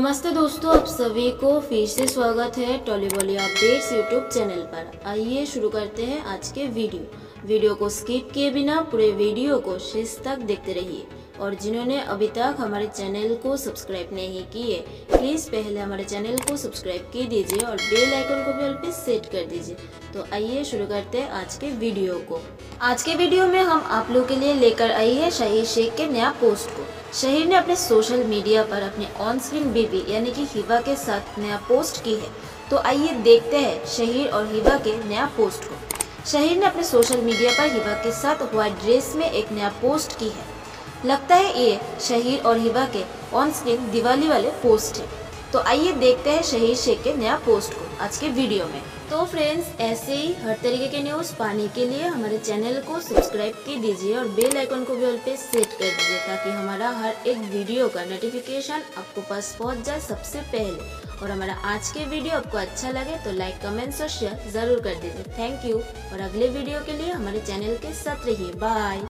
नमस्ते दोस्तों, आप सभी को फिर से स्वागत है टॉलीवॉली अपडेट्स यूट्यूब चैनल पर। आइए शुरू करते हैं आज के वीडियो को स्किप किए बिना पूरे वीडियो को शेष तक देखते रहिए। और जिन्होंने अभी तक हमारे चैनल को सब्सक्राइब नहीं किए, प्लीज़ पहले हमारे चैनल को सब्सक्राइब कर दीजिए और बेल आइकन को भी ऑल पे सेट कर दीजिए। तो आइए शुरू करते हैं आज के वीडियो को। आज के वीडियो में हम आप लोग के लिए लेकर आई है शहीर शेख के नया पोस्ट को। शहीर ने अपने सोशल मीडिया पर अपने ऑन स्क्रीन बेबी यानी कि हिबा के साथ नया पोस्ट की है। तो आइए देखते हैं शहीर और हिबा के नया पोस्ट को। शहीर ने अपने सोशल मीडिया पर हिबा के साथ व्हाइट ड्रेस में एक नया पोस्ट की है। लगता है ये शहीर और हिबा के ऑन स्क्रीन दिवाली वाले पोस्ट है। तो आइए देखते हैं शहीर शेख के नया पोस्ट को आज के वीडियो में। तो फ्रेंड्स, ऐसे ही हर तरीके के न्यूज़ पाने के लिए हमारे चैनल को सब्सक्राइब कर दीजिए और बेल आइकन को भी ऑल पे सेट कर दीजिए, ताकि हमारा हर एक वीडियो का नोटिफिकेशन आपको पास पहुंच जाए सबसे पहले। और हमारा आज के वीडियो आपको अच्छा लगे तो लाइक, कमेंट्स और शेयर जरूर कर दीजिए। Thank you. और अगले वीडियो के लिए हमारे चैनल के साथ रहिए। बाय।